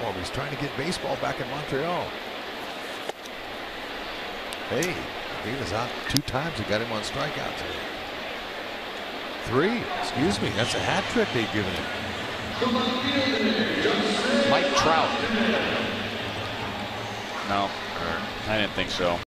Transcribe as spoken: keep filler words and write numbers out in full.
for him. He's trying to get baseball back in Montreal. Hey, he was out two times. He got him on strikeout today. Three, excuse me. That's a hat trick they've given him. Mike Trout. No, I didn't think so.